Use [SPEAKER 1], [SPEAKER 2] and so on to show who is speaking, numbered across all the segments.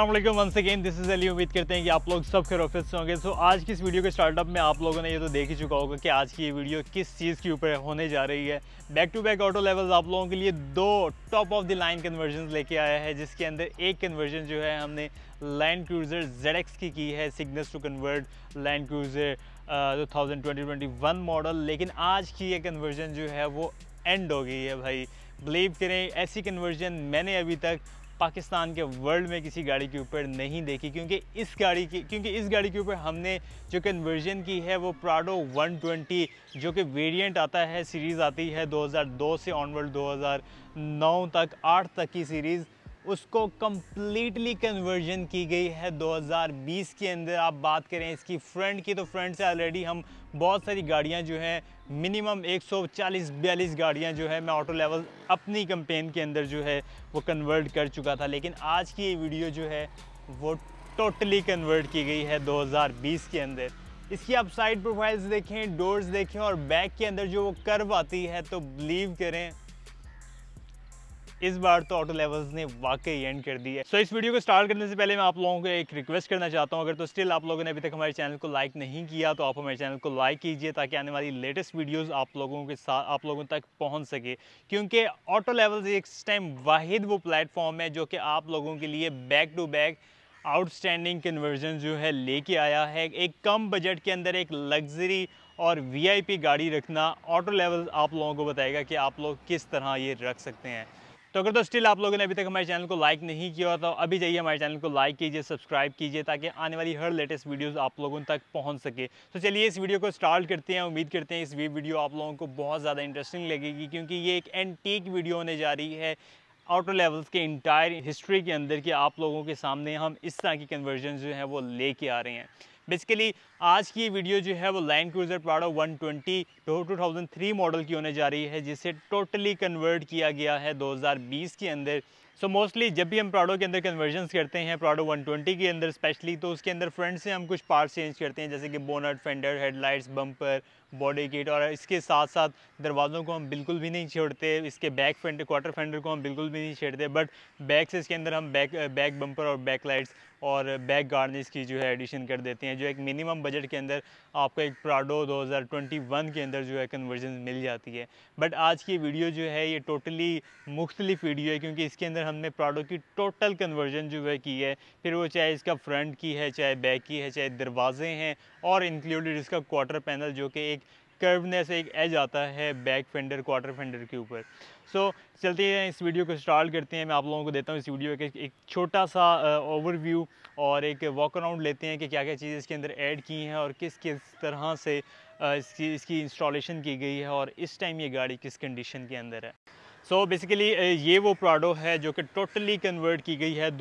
[SPEAKER 1] अस्सलाम वालेकुम once again, this is Ali. उम्मीद करते हैं कि आप लोग सब खैरियत से होंगे। आज की इस वीडियो के स्टार्टअप में आप लोगों ने ये तो देख ही चुका होगा कि आज की ये वीडियो किस चीज़ के ऊपर होने जा रही है। Back to back auto levels आप लोगों के लिए दो top of the line conversion लेके आया है, जिसके अंदर एक कन्वर्जन जो है हमने लैंड क्रूज़र ZX की है, Cygnus to convert land cruiser 2021 model. लेकिन आज की ये कन्वर्जन जो है वो एंड हो गई है भाई। बिलीव करें, ऐसी कन्वर्जन मैंने अभी तक पाकिस्तान के वर्ल्ड में किसी गाड़ी के ऊपर नहीं देखी, क्योंकि इस गाड़ी के ऊपर हमने जो कन्वर्जन की है वो प्राडो 120 जो कि वेरिएंट आता है, सीरीज़ आती है 2002 से ऑनवर्ड 2009 तक 8 तक की सीरीज़, उसको कम्प्लीटली कन्वर्जन की गई है 2020 के अंदर। आप बात करें इसकी फ्रंट की, तो फ्रंट से ऑलरेडी हम बहुत सारी गाड़ियां जो हैं, मिनिमम 140-42 गाड़ियां जो है मैं ऑटो लेवल अपनी कैंपेन के अंदर जो है वो कन्वर्ट कर चुका था। लेकिन आज की ये वीडियो जो है वो टोटली कन्वर्ट की गई है 2020 के अंदर। इसकी आप साइड प्रोफाइल्स देखें, डोर्स देखें और बैक के अंदर जो वो कर्व आती है, तो बिलीव करें इस बार तो ऑटो लेवल्स ने वाकई एंड कर दी है। इस वीडियो को स्टार्ट करने से पहले मैं आप लोगों को एक रिक्वेस्ट करना चाहता हूं, अगर तो स्टिल आप लोगों ने अभी तक हमारे चैनल को लाइक नहीं किया तो आप हमारे चैनल को लाइक कीजिए, ताकि आने वाली लेटेस्ट वीडियोस आप लोगों तक पहुंच सके। क्योंकि ऑटो लेवल्स इस टाइम वाहिद वो प्लेटफॉर्म है जो कि आप लोगों के लिए back to back outstanding conversion जो है लेके आया है। एक कम बजट के अंदर एक लग्जरी और VIP गाड़ी रखना ऑटो लेवल्स आप लोगों को बताएगा कि आप लोग किस तरह ये रख सकते हैं। तो अगर तो स्टिल आप लोगों ने अभी तक हमारे चैनल को लाइक नहीं किया तो अभी जाइए हमारे चैनल को लाइक कीजिए, सब्सक्राइब कीजिए, ताकि आने वाली हर लेटेस्ट वीडियोस आप लोगों तक पहुंच सके। तो चलिए इस वीडियो को स्टार्ट करते हैं। उम्मीद करते हैं इस वीडियो आप लोगों को बहुत ज़्यादा इंटरेस्टिंग लगेगी, क्योंकि ये एक एंटीक वीडियो होने जा रही है ऑटो लेवल्स के इंटायर हिस्ट्री के अंदर, कि आप लोगों के सामने हम इस तरह की कन्वर्जन जो है वो लेके आ रहे हैं। बेसिकली आज की वीडियो जो है वो लैंड क्रूज़र प्राडो 120 2003 मॉडल की होने जा रही है, जिसे टोटली कन्वर्ट किया गया है 2020 के अंदर। मोस्टली जब भी हम प्राडो के अंदर कन्वर्जन्स करते हैं, प्राडो 120 के अंदर स्पेशली, तो उसके अंदर फ्रंट से हम कुछ पार्ट्स चेंज करते हैं, जैसे कि bonnet, fender, headlights, bumper, body kit, और इसके साथ साथ दरवाज़ों को हम बिल्कुल भी नहीं छोड़ते। इसके बैक फेंडर, क्वार्टर फेंडर को हम बिल्कुल भी नहीं छेड़ते, बट बैक से इसके अंदर हम बैक बम्पर और बैक लाइट्स और बैक गार्निश की जो है एडिशन कर देते हैं, जो एक मिनिमम बजट के अंदर आपको एक प्राडो 2021 के अंदर जो है कन्वर्जन मिल जाती है। बट आज की वीडियो जो है ये टोटली मुख्तलिफ वीडियो है, क्योंकि इसके अंदर हमने प्राडो की टोटल कन्वर्जन जो है की है, फिर वो चाहे इसका फ्रंट की है, चाहे बैक की है, चाहे दरवाजे हैं, और इंक्लूडेड इसका क्वार्टर पैनल जो कि एक कर्वनेस, एक एज आता है बैक फेंडर, क्वार्टर फेंडर के ऊपर। चलते हैं इस वीडियो को स्टार्ट करते हैं। मैं आप लोगों को देता हूँ इस वीडियो के एक छोटा सा ओवरव्यू और एक वॉक अराउंड लेते हैं कि क्या क्या चीज़ें इसके अंदर ऐड की हैं और किस किस तरह से इसकी इंस्टॉलेशन की गई है, और इस टाइम ये गाड़ी किस कंडीशन के अंदर है। बेसिकली ये वो प्राडो है जो कि टोटली कन्वर्ट की गई है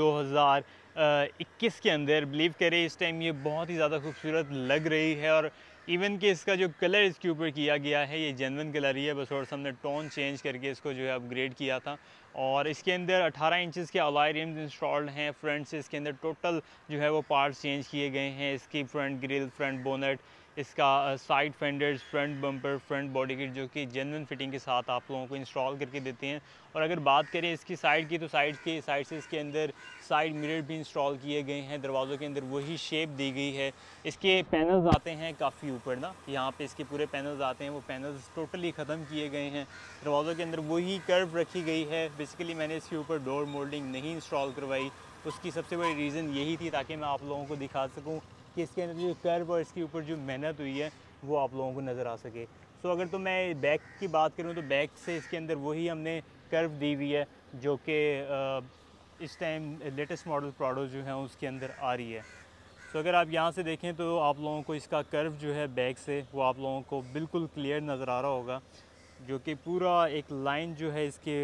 [SPEAKER 1] 2021 के अंदर। बिलीव करें इस टाइम ये बहुत ही ज़्यादा खूबसूरत लग रही है, और इवन कि इसका जो कलर इसके ऊपर किया गया है ये जेन्युइन कलर ही है, बस थोड़ा सा हमने टोन चेंज करके इसको जो है अपग्रेड किया था। और इसके अंदर 18 इंचेस के अलॉय रिम्स इंस्टॉल्ड हैं। फ्रंट से इसके अंदर टोटल जो है वो पार्ट्स चेंज किए गए हैं। इसकी फ्रंट ग्रिल, फ्रंट बोनट, इसका side fenders, front bumper, front body kit जो कि जेन्युइन फिटिंग के साथ आप लोगों को इंस्टॉल करके देते हैं। और अगर बात करें इसकी साइड की, तो साइड से इसके अंदर साइड मिरर भी इंस्टॉल किए गए हैं। दरवाज़ों के अंदर वही शेप दी गई है। इसके पैनल्स आते हैं काफ़ी ऊपर ना, यहाँ पे इसके पूरे पैनल्स आते हैं, वो पैनल्स टोटली ख़त्म किए गए हैं। दरवाज़ों के अंदर वही कर्व रखी गई है। बेसिकली मैंने इसके ऊपर डोर मोल्डिंग नहीं इंस्टॉल करवाई, उसकी सबसे बड़ी रीज़न यही थी ताकि मैं आप लोगों को दिखा सकूँ कि इसके अंदर जो कर्व और इसके ऊपर जो मेहनत हुई है वो आप लोगों को नज़र आ सके। अगर तो मैं बैक की बात करूँ तो बैक से इसके अंदर वही हमने कर्व दी हुई है जो कि इस टाइम लेटेस्ट मॉडल प्राडो जो है उसके अंदर आ रही है। अगर आप यहाँ से देखें तो आप लोगों को इसका कर्व जो है बैक से वो आप लोगों को बिल्कुल क्लियर नज़र आ रहा होगा, जो कि पूरा एक लाइन जो है इसके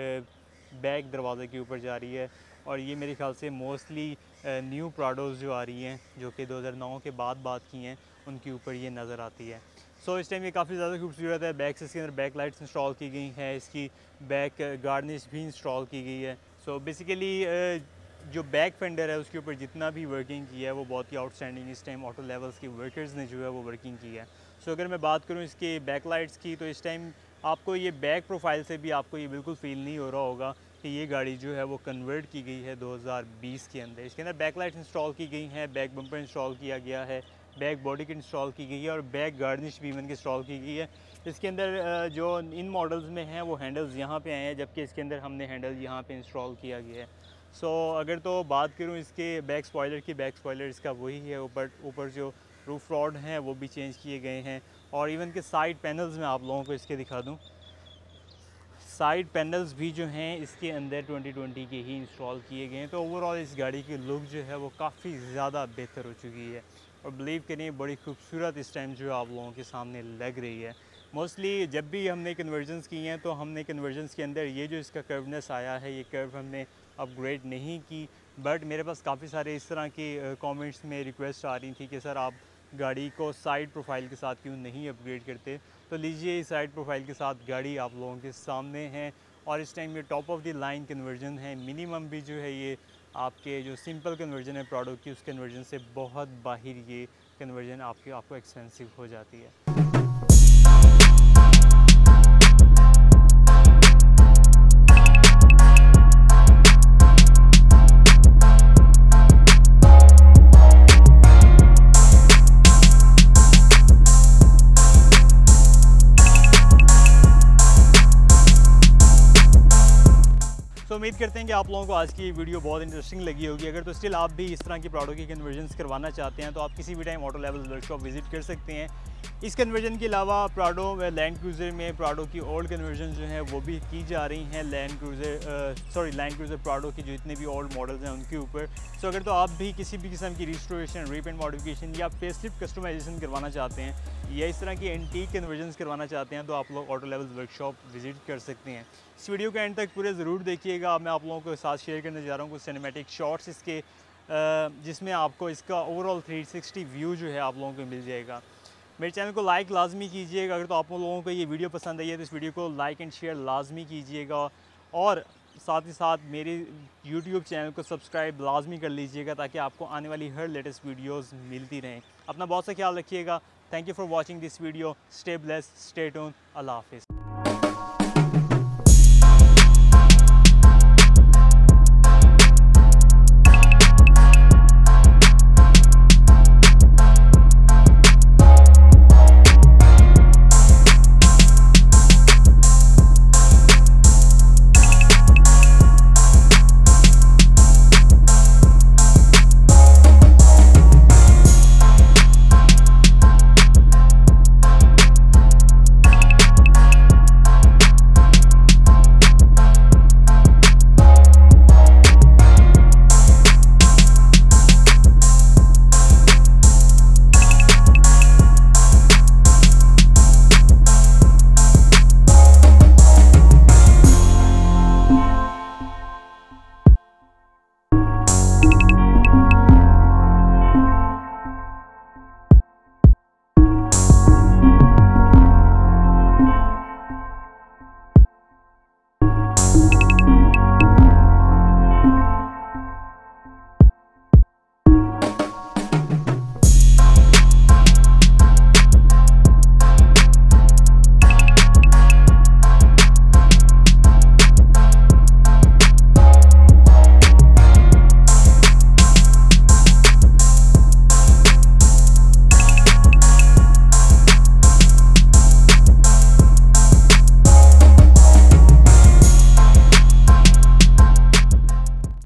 [SPEAKER 1] बैक दरवाज़े के ऊपर जा रही है। और ये मेरे ख्याल से मोस्टली न्यू प्राडोज़ जो आ रही हैं जो कि 2009 के बाद बात की हैं, उनके ऊपर ये नज़र आती है। इस टाइम ये काफ़ी ज़्यादा खूबसूरत है। बैक से इसके अंदर बैक लाइट्स इंस्टॉल की गई हैं, इसकी बैक गार्निश भी इंस्टॉल की गई है। बेसिकली जो बैक फेंडर है उसके ऊपर जितना भी वर्किंग की है वो बहुत ही आउटस्टैंडिंग इस टाइम ऑटो लेवल्स के वर्कर्स ने जो है वो वर्किंग की है। अगर मैं बात करूँ इसके बैक लाइट्स की, तो इस टाइम आपको ये बैक प्रोफाइल से भी आपको ये बिल्कुल फ़ील नहीं हो रहा होगा कि ये गाड़ी जो है वो कन्वर्ट की गई है 2020 के अंदर। इसके अंदर बैकलाइट इंस्टॉल की गई हैं, बैक बम्पर इंस्टॉल किया गया है, बैक बॉडी किट इंस्टॉल की गई है और बैक गार्निश भी इवन की इंस्टॉल की गई है। इसके अंदर जो इन मॉडल्स में हैं वो हैंडल्स यहाँ पे आए हैं, जबकि इसके अंदर हमने हैंडल यहाँ पे इंस्टॉल किया गया है। अगर तो बात करूँ इसके बैक स्पॉयलर की, बैक स्पॉयलर इसका वही है, ऊपर जो रूफ रॉड हैं वो भी चेंज किए गए हैं और इवन के साइड पैनल्स में आप लोगों को इसके दिखा दूँ, साइड पैनल्स भी जो हैं इसके अंदर 2020 के ही इंस्टॉल किए गए हैं। तो ओवरऑल इस गाड़ी की लुक जो है वो काफ़ी ज़्यादा बेहतर हो चुकी है और बिलीव करिए बड़ी खूबसूरत इस टाइम जो आप लोगों के सामने लग रही है। मोस्टली जब भी हमने कन्वर्जन्स की हैं तो हमने कन्वर्जन्स के अंदर ये जो इसका कर्वनेस आया है, ये कर्व हमने अपग्रेड नहीं की, बट मेरे पास काफ़ी सारे इस तरह की कमेंट्स में रिक्वेस्ट आ रही थी कि सर आप गाड़ी को साइड प्रोफाइल के साथ क्यों नहीं अपग्रेड करते। तो लीजिए इस साइड प्रोफाइल के साथ गाड़ी आप लोगों के सामने है और इस टाइम ये top of the line conversion है। मिनिमम भी जो है ये आपके जो सिंपल कन्वर्जन है प्रोडक्ट की, उस कन्वर्जन से बहुत बाहर ये कन्वर्जन आपको एक्सपेंसिव हो जाती है। तो उम्मीद करते हैं कि आप लोगों को आज की वीडियो बहुत इंटरेस्टिंग लगी होगी। अगर तो स्टिल आप भी इस तरह की प्रोडक्ट की कन्वर्जन्स करवाना चाहते हैं तो आप किसी भी time auto level workshop visit कर सकते हैं। इस कन्वर्जन के अलावा प्राडो लैंड क्रूज़र में प्राडो की ओल्ड कन्वर्जन जो है वो भी की जा रही हैं, लैंड क्रूज़र प्राडो की जो इतने भी ओल्ड मॉडल्स हैं उनके ऊपर। अगर तो आप भी किसी भी किस्म की रिस्टोरेशन, रीपेंट, मॉडिफिकेशन या फेसलिफ्ट कस्टमाइजेशन करवाना चाहते हैं या इस तरह की एंटीक कन्वर्जन्स करवाना चाहते हैं तो आप लोग ऑटो लेवल वर्कशॉप विजिट कर सकते हैं। इस वीडियो के एंड तक पूरे ज़रूर देखिएगा। मैं आप लोगों के साथ शेयर करने जा रहा हूँ कुछ सिनेमैटिक शॉट्स इसके, जिसमें आपको इसका ओवरऑल 360 व्यू जो है आप लोगों को मिल जाएगा। मेरे चैनल को लाइक लाजमी कीजिएगा। अगर तो आप लोगों को ये वीडियो पसंद आई है तो इस वीडियो को लाइक एंड शेयर लाजमी कीजिएगा और साथ ही साथ मेरे YouTube चैनल को सब्सक्राइब लाजमी कर लीजिएगा ताकि आपको आने वाली हर लेटेस्ट वीडियोस मिलती रहें। अपना बहुत सा ख्याल रखिएगा। Thank you for watching this video. Stay blessed, stay tuned. अल्लाह हाफिज़।